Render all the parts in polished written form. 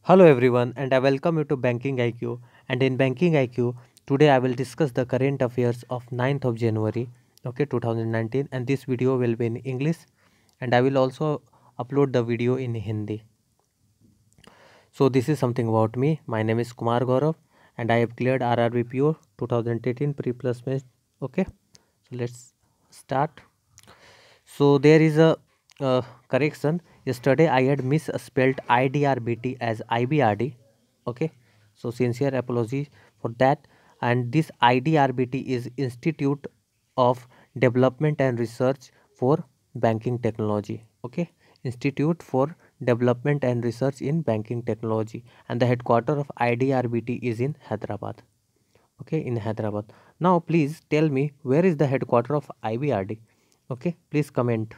Hello everyone, and I welcome you to Banking IQ. And in Banking IQ, today I will discuss the current affairs of 9th of January, 2019, and this video will be in English, and I will also upload the video in Hindi. So this is something about me. My name is Kumar Gaurav, and I have cleared RRB PO 2018 pre-plus match. Okay, so let's start. So there is a correction. Yesterday I had misspelled IDRBT as IBRD. Okay, so sincere apology for that. And this IDRBT is Institute of Development and Research for Banking Technology. Okay, Institute for Development and Research in Banking Technology, and the headquarter of IDRBT is in Hyderabad. Okay, in Hyderabad. Now please tell me, where is the headquarter of IBRD? Okay, please comment.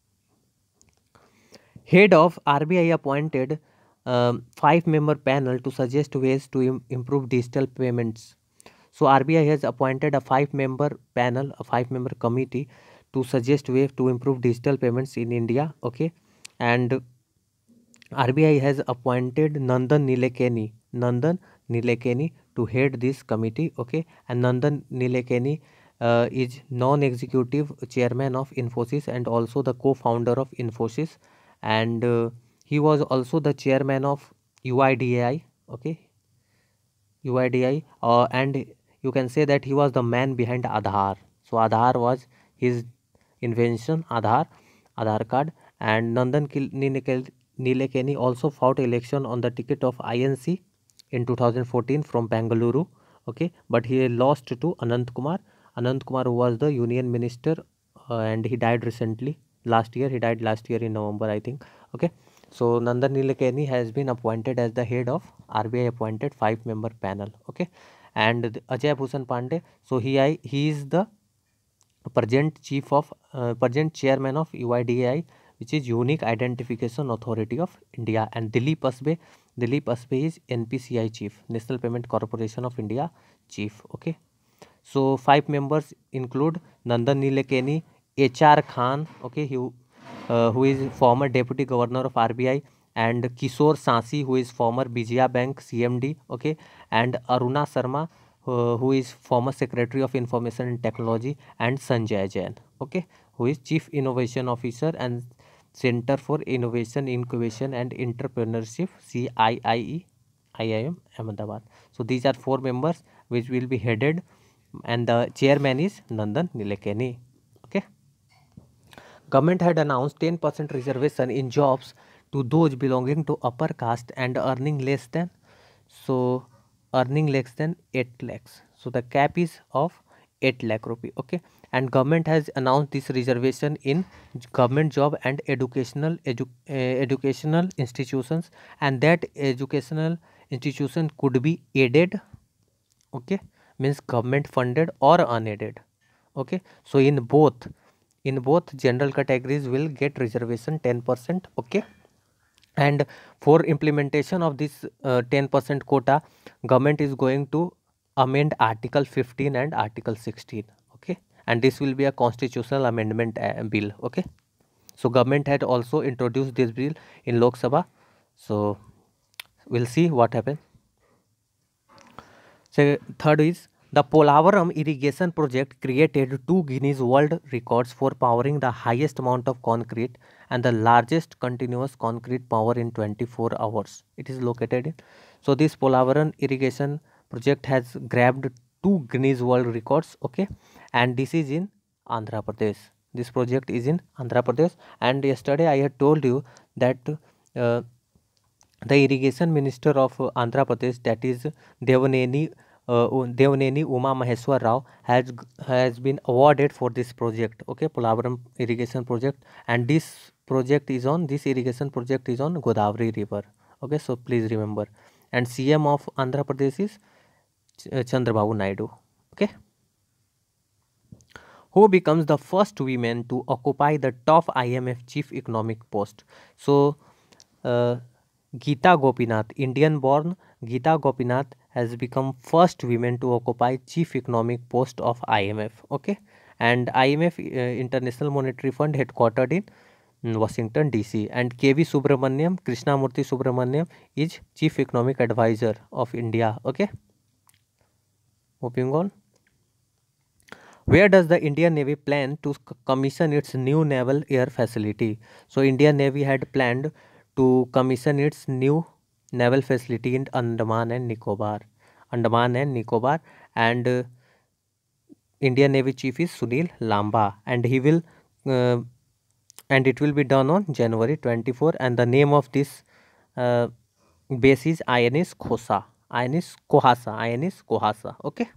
Head of RBI appointed 5-member panel to suggest ways to improve digital payments. So RBI has appointed a 5-member panel, a 5-member committee to suggest ways to improve digital payments in India. Okay, and RBI has appointed Nandan Nilekani to head this committee. Okay, and Nandan Nilekani is non-executive chairman of Infosys and also the co-founder of Infosys, and he was also the chairman of UIDAI. Okay, UIDI, and you can say that he was the man behind Aadhaar. So Aadhaar was his invention, Aadhaar card, and Nilekani also fought election on the ticket of INC in 2014 from Bengaluru. Okay, but he lost to Anant Kumar. Anant Kumar was the union minister, and he died recently. Last year, he died last year in November, I think. Okay, so Nandan Nilekani has been appointed as the head of RBI appointed 5-member panel. Okay, and Ajay Bhushan Pandey. So he is the present chairman of UIDAI, which is Unique Identification Authority of India, and Dilip Asbe is NPCI chief, National Payment Corporation of India chief. Okay, so 5 members include Nandan Nilekani, HR Khan. Okay, who is former deputy governor of RBI, and Kishore Sasi, who is former Vijaya Bank CMD. Okay, and Aruna Sharma, who is former secretary of information and technology, and Sanjay Jain. Okay, who is chief innovation officer and Center for Innovation, Incubation and Entrepreneurship, CIIE, IIM Ahmedabad. So these are 4 members which will be headed, and the chairman is Nandan Nilekani. Okay, government had announced 10% reservation in jobs to those belonging to upper caste and so earning less than 8 lakhs. So the cap is of 8 lakh rupee. Okay, and government has announced this reservation in government job and educational institutions, and that educational institution could be aided. Okay, means government funded or unaided. Okay, so in both general categories will get reservation 10%. Okay, and for implementation of this 10% quota, government is going to amend article 15 and article 16. Okay, and this will be a constitutional amendment bill. Okay, so government had also introduced this bill in Lok Sabha, so we'll see what happens. So third is, the Polavaram irrigation project created 2 Guinness World Records for powering the highest amount of concrete and the largest continuous concrete power in 24 hours. It is located in. So this Polavaram irrigation project has grabbed 2 Guinness World Records. Okay, and this is in Andhra Pradesh. This project is in Andhra Pradesh, and yesterday I had told you that uh, the irrigation minister of Andhra Pradesh, that is Devaneni Uma Maheswar Rao, has been awarded for this project. Okay, Polavaram irrigation project, and this irrigation project is on Godavari River. Okay, so please remember. And CM of Andhra Pradesh is Chandrababu Naidu. Okay, who becomes the first woman to occupy the top IMF chief economic post. So uh, Geeta Gopinath, Indian born Geeta Gopinath, has become first woman to occupy chief economic post of IMF. Okay, and IMF, International Monetary Fund, headquartered in Washington DC, and KV Subramaniam, Krishnamurthy Subramaniam is Chief Economic Advisor of India. Okay, moving on. Where does the Indian Navy plan to commission its new naval air facility? So Indian Navy had planned to commission its new naval facility in Andaman and Nicobar. Andaman and Nicobar, and Indian Navy Chief is Sunil Lamba, and he will uh, and it will be done on January 24, and the name of this uh, base is INS Khosa. INS Kohasa. INS Kohasa. Okay.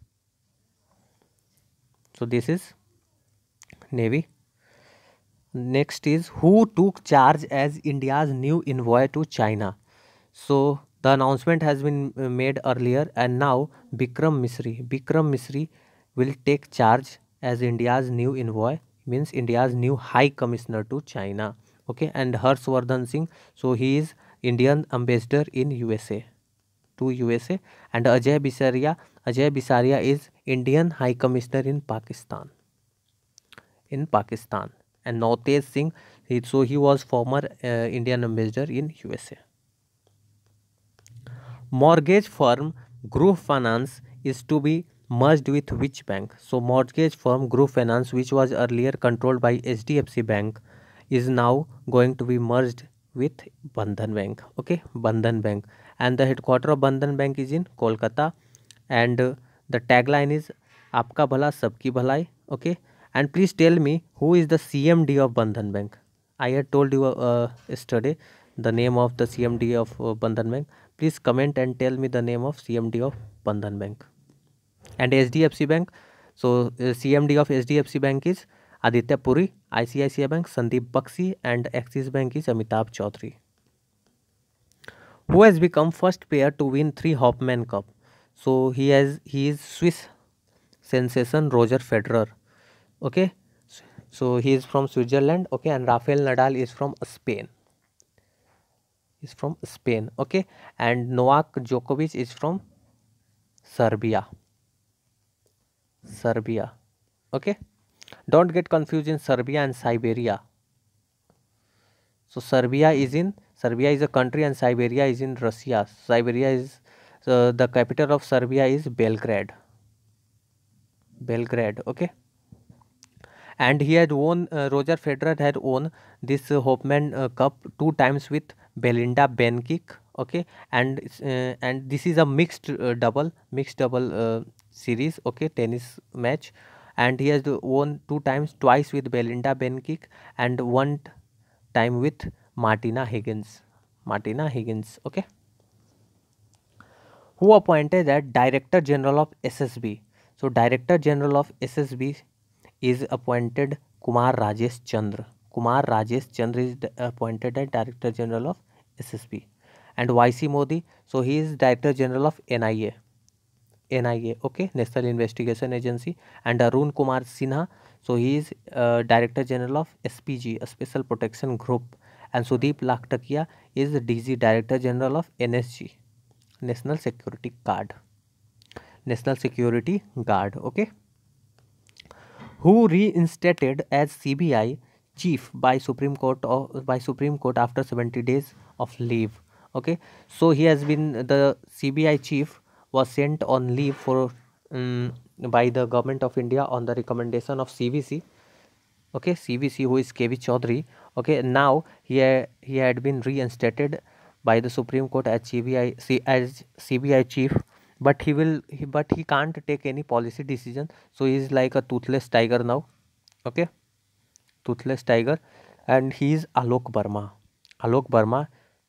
So this is Navy. Next is who took charge as India's new envoy to China. So the announcement has been made earlier, and now Bikram Misri will take charge as India's new envoy, means India's new high commissioner to China. Okay, and Harshvardhan Singh, so he is Indian ambassador in USA, to USA, and Ajay Bisaria is Indian high commissioner in Pakistan. And Navtej Singh, he was former Indian ambassador in USA. Mortgage firm Group Finance is to be merged with which bank? So mortgage firm Group Finance, which was earlier controlled by HDFC Bank, is now going to be merged with Bandhan Bank. Okay, Bandhan Bank, and the headquarter of Bandhan Bank is in Kolkata, and the tagline is "Aapka bhala, sabki bhalai." Okay, and please tell me who is the CMD of Bandhan Bank. I had told you yesterday the name of the CMD of Bandhan Bank. Please comment and tell me the name of CMD of Bandhan Bank. And HDFC Bank. So CMD of HDFC Bank is Aditya Puri. ICICI Bank Sandeep Bakshi, and Axis Bank is Amitabh Chaudhary. Who has become first player to win 3 Hopman Cup? So he is Swiss sensation Roger Federer. Okay, so he is from Switzerland. Okay, and Rafael Nadal is from Spain. Okay, and Novak Djokovic is from Serbia. Okay, don't get confused in Serbia and Siberia. So Serbia is a country, and Siberia is in Russia. Siberia is the capital of Serbia is Belgrade. Okay, and he had won Roger Federer had won this Hopman Cup 2 times with Belinda Bencic. Okay, and this is a mixed double series. Okay, tennis match, and he has won 2 times, twice with Belinda Bencic and 1 time with Martina Higgins. Okay, who appointed as Director General of SSB? So Director General of SSB is appointed Kumar Rajesh Chandra. Is appointed as Director General of SSB. And YC Modi, so he is Director General of NIA. Okay, National Investigation Agency. And Arun Kumar Sinha, so he is Director General of SPG, a Special Protection Group. And Sudeep Laktakia is DG, Director General of NSG, National Security Guard. Okay, who reinstated as CBI chief by Supreme Court after 70 days of leave. Okay, so he has been, the CBI chief was sent on leave for by the government of India on the recommendation of CVC. Okay, CVC, who is KV Chaudhary. Okay, now he had been reinstated by the Supreme Court as CBI chief, but he can't take any policy decision, so he is like a toothless tiger now. Okay, toothless tiger, and he is Alok Verma.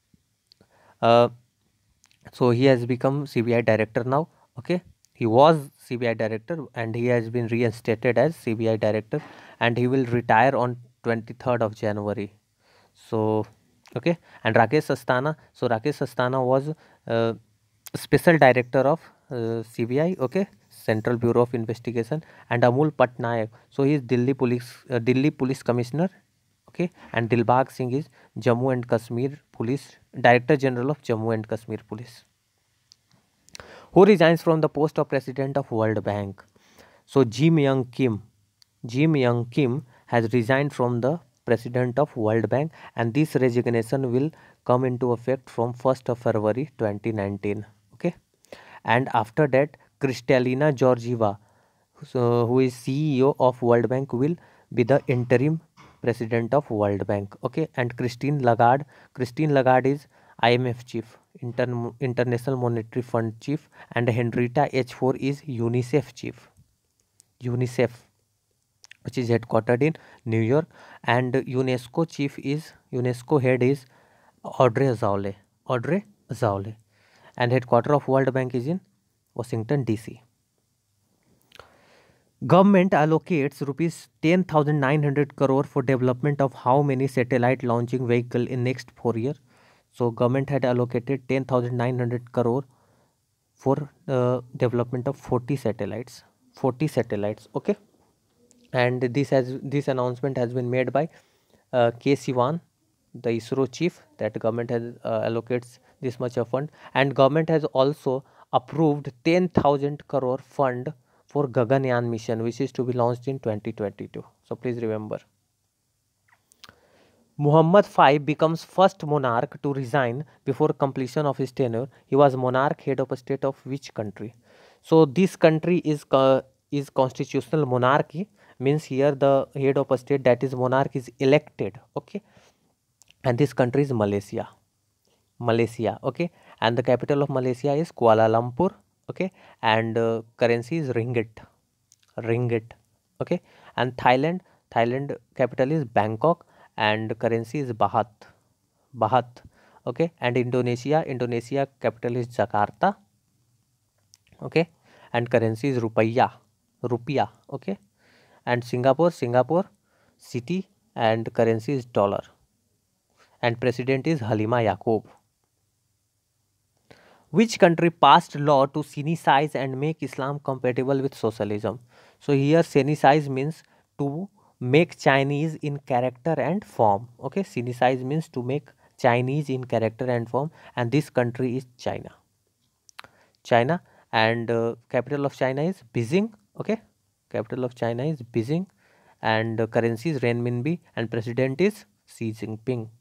So he has become CBI director now. Okay, he was CBI director and he has been reinstated as CBI director, and he will retire on 23rd of January. So okay, and Rakesh Asthana, so Rakesh Asthana was special director of CBI. Okay, Central Bureau of Investigation. And Amul Patnaik, so he is Delhi Police Commissioner. Okay, and Dilbag Singh is Jammu and Kashmir Police Director General of Jammu and Kashmir Police. Who resigns from the post of President of World Bank? So Jim Young Kim has resigned from the president of World Bank, and this resignation will come into effect from 1st of February 2019. Okay, and after that, Kristalina Georgieva, so, who is CEO of World Bank, will be the interim president of World Bank. Okay, and Christine Lagarde is IMF chief, International Monetary Fund chief, and Henrietta H4 is UNICEF chief. UNICEF, which is headquartered in New York, and UNESCO head is Audrey Azoulay. Audrey Azoulay, and headquarter of World Bank is in Washington DC. Government allocates rupees 10,900 crore for development of how many satellite launching vehicle in next 4 years? So government had allocated 10,900 crore for development of 40 satellites. 40 satellites. Okay, and this announcement has been made by K. Sivan, the ISRO chief, that government has allocates this much of fund, and government has also approved 10,000 crore fund for Gaganyaan mission, which is to be launched in 2022. So please remember. Muhammad V becomes first monarch to resign before completion of his tenure. He was monarch, head of a state of which country? So this country is constitutional monarchy, means here the head of a state, that is monarch, is elected. Okay, and this country is Malaysia. Malaysia. Okay, and the capital of Malaysia is Kuala Lumpur. Okay, and currency is ringgit. Okay, and Thailand capital is Bangkok, and currency is baht. Okay, and Indonesia capital is Jakarta. Okay, and currency is rupiah. Okay, and Singapore city, and currency is dollar, and president is Halima Yaqub. Which country passed law to Sinicize and make Islam compatible with socialism? So here Sinicize means to make Chinese in character and form. Okay, Sinicize means to make Chinese in character and form, and this country is China. And capital of China is Beijing. Okay, capital of China is Beijing, and currency is renminbi, and president is Xi Jinping.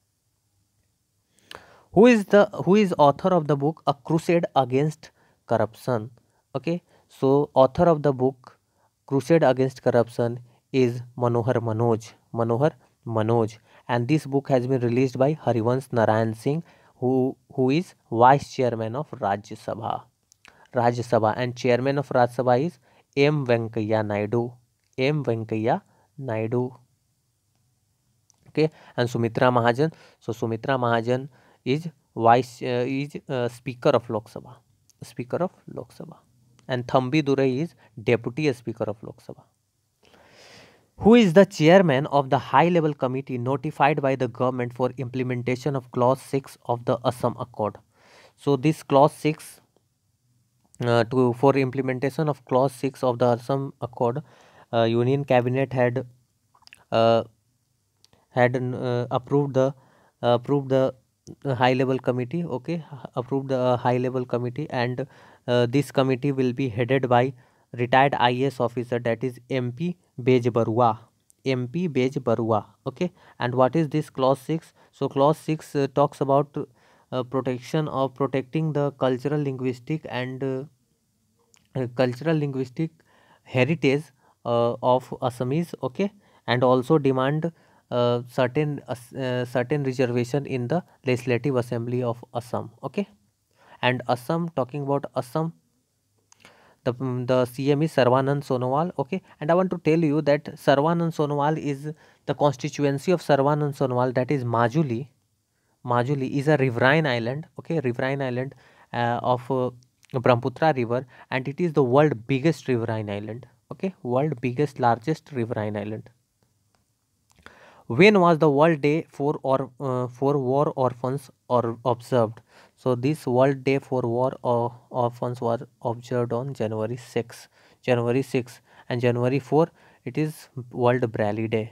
Who is author of the book A Crusade Against Corruption? Okay, so author of the book Crusade Against Corruption is Manohar Manoj, and this book has been released by Harivansh Narayan Singh, who is vice chairman of Rajya Sabha, and chairman of Rajya Sabha is M Venkaiah Naidu. Okay, and Sumitra Mahajan. So Sumitra Mahajan is Speaker of Lok Sabha, and Thambi Durai is Deputy Speaker of Lok Sabha. Who is the chairman of the high level committee notified by the government for implementation of clause 6 of the Assam Accord? So this clause 6 for implementation of clause 6 of the Assam Accord, Union Cabinet had approved the high level committee. Okay, approved the high level committee, and this committee will be headed by retired IAS officer, that is MP Bej Barua. Okay, and what is this clause 6? So clause 6 talks about protecting the cultural linguistic heritage of Assamese. Okay, and also demand certain reservation in the Legislative Assembly of Assam. Okay, and Assam, talking about Assam, the CM is Sarvanand Sonowal. Okay, and I want to tell you that Sarvanand Sonowal is the constituency of Sarvanand Sonowal, that is Majuli. Majuli is a riverine island. Okay, riverine island of Brahmaputra river, and it is the world biggest riverine island. Okay, world biggest largest riverine island. When was the World Day for War Orphans observed? So this World Day for War Orphans was observed on January 6. And January 4 it is World Braille Day.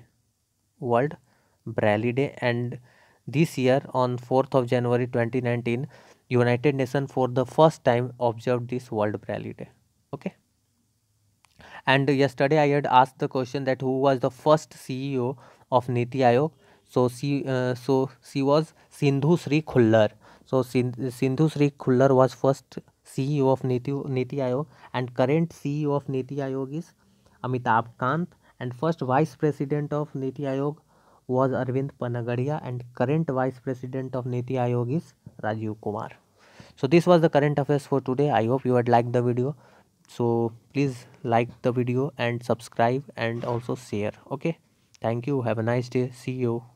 And this year on 4th of January 2019, United Nations for the first time observed this World Braille Day. Okay. And yesterday I had asked the question that who was the first CEO of Niti Aayog. So she was Sindhu Sri Khullar. So Sindhu Sri Khullar was first CEO of Niti Aayog, and current CEO of Niti Aayog is Amitabh Kant, and first vice president of Niti Aayog was Arvind Panagadia, and current vice president of Niti Aayog is Rajiv Kumar. So this was the current affairs for today. I hope you had liked the video. So please like the video and subscribe and also share. Okay, thank you, have a nice day, see you.